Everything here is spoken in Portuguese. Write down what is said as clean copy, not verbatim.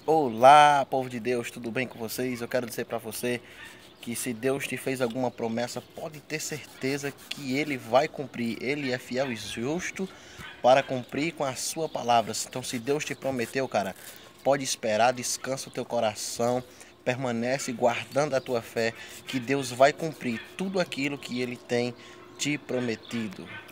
Olá, povo de Deus, tudo bem com vocês? Eu quero dizer para você que se Deus te fez alguma promessa, pode ter certeza que Ele vai cumprir. Ele é fiel e justo para cumprir com a sua palavra. Então, se Deus te prometeu, cara, pode esperar, descansa o teu coração, permanece guardando a tua fé, que Deus vai cumprir tudo aquilo que Ele tem te prometido.